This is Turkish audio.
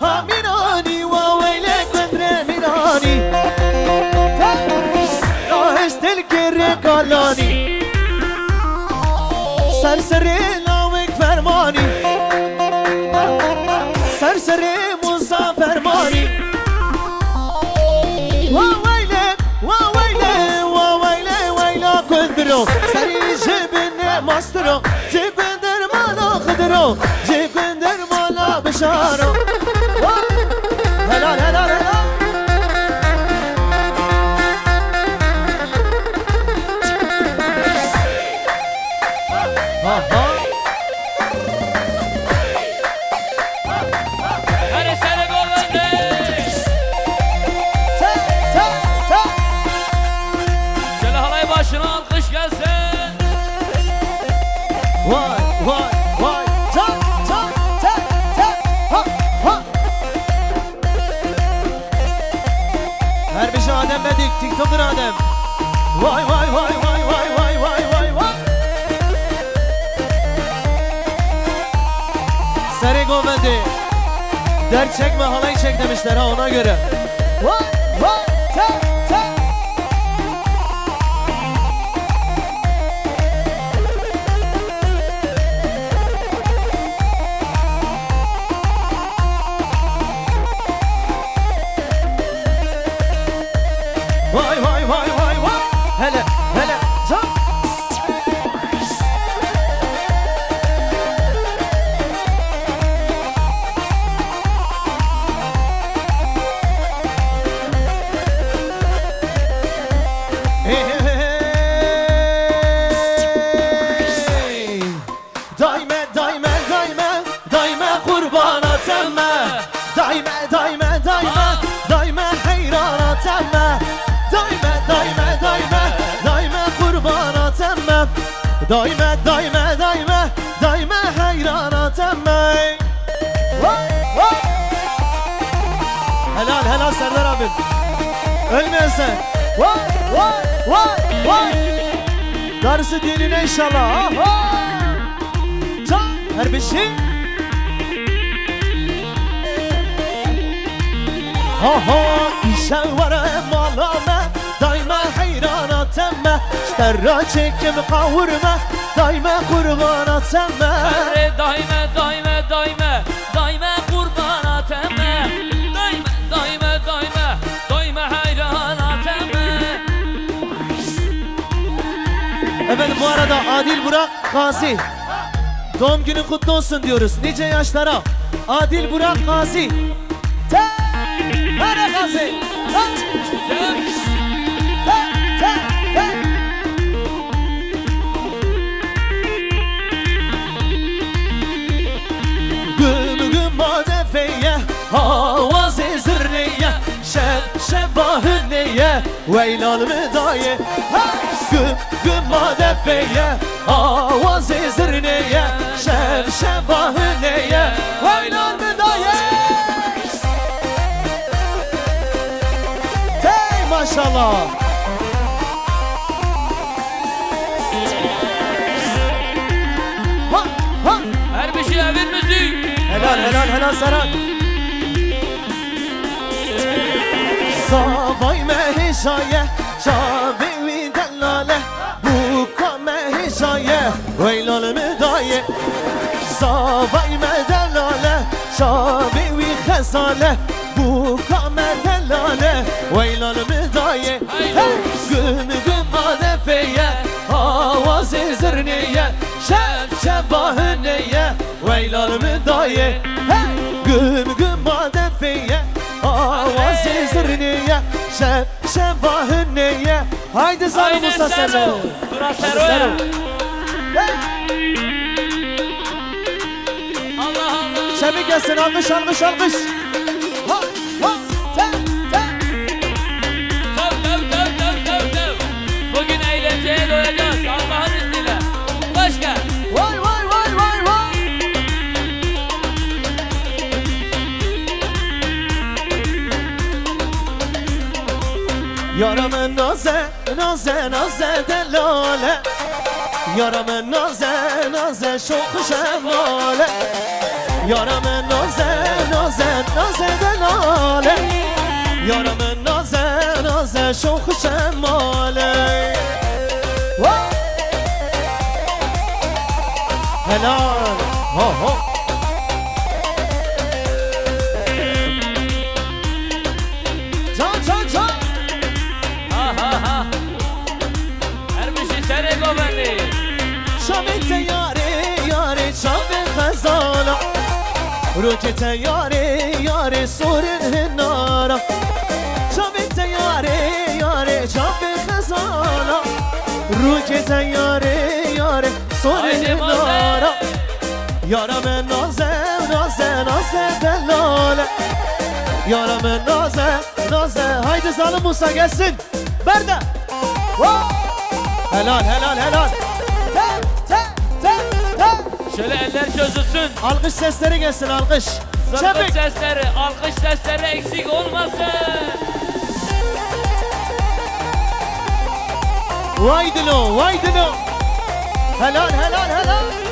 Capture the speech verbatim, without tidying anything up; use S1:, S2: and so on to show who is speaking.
S1: ها ميراني وويلك بدر ميراني راهشت الكر قالاني سرسري لاوك فرماني سرسري موسى فرماني وويلك وويلك وويلك ويلك قدرو سري جبن ماسترو جبندر مالا خدرو جبندر مالا بشارو هلا هلا هلا ها ها
S2: Hadi seni gollendi.
S1: تا تا تا
S2: Şöyle halay başına alkış gelsin.
S1: Vay vay vay ta ta ta ta ha ha. Her bir şey Adem dedik, TikToker Adem. Vay vay vay vay vay vay vay vay vay. Seri Govendi. Dert çekme halayı çek demişler ha ona göre. Vay vay ta ta. Vay vay vay vay vay. Hele hele can. Hey, hey, hey. Daime daime daime daime kurban atemme. Daime daime daime daime hayran atemme. Daime daime daime daime kurban atemme. Daime daime daime daime hayran atemme. Vay vay. Helal helal Serdar abim. Ölmeyesin. Vay vay vay vay. Darısı dinine inşallah. Aha. Can her bir şey. Aha işe var malame. Daima hayran atemme. Sterra çekim kavurma. Daima kurban atemme.
S2: Hadi daime daime daime daime kurban atemme. Daime daime daime daime hayran atemme.
S1: Efendim bu arada Adil Burak Gazi doğum günü kutlu olsun diyoruz. Nice yaşlara Adil Burak Gazi. Te Hadi Gazi. Te te te te. Güm güm madefeye havaz zırneye şeb şebahüneye veylal müdaye. Güm güm madefeye havaz zırneye şeb şebahüneye veylal müdaye. Hey maşallah. Ha ha.
S2: Her bir şey evin müziği.
S1: Helal helal helal Serhat. Zavay mehişaye Şabevi delale Bu kamehişaye Veylal müdaye Zavay medelale Şabevi khesale Bu kamedelale Veylal müdaye Güm güm madefeye Havaz-ı zırneye Şeb şebahüneye Veylal müdaye Güm güm madefeye Havaz-ı zırneye Şeb şebahüneye Haydi Zalım Usta Sero
S2: Dura Sero. Allah Allah.
S1: Şebi gelsin alkış alkış alkış. Ha ha te te.
S2: Tav tav tav tav tav tav. Bugün eğlenceye doyacağız Allah'ın izniyle. Başka.
S1: Vay vay vay vay vay. Yaramın naze naze naze delale Yaramın naze naze şok şemale Yaramın naze naze نازه نازه دلاله یارم نازه نازه شوخ شماله هلال ها ها جان جان جان
S2: ها ها ها هر میشی سر گوبندی
S1: شامت یاره یاره شام خزانا روکت یاره یاره سور نارا شامت یاره یاره شام خزانا روکت یاره یاره سور نارا یارم نازه نازه نازه دلاله یارم نازه نازه haydi zalim Musa gelsin Berda helal helal helal te te te te
S2: şöyle eller çözülsün
S1: alkış sesleri gelsin alkış
S2: zırkıt
S1: Çabuk
S2: sesleri alkış sesleri eksik olmasın
S1: Vaydilo vaydilo helal helal helal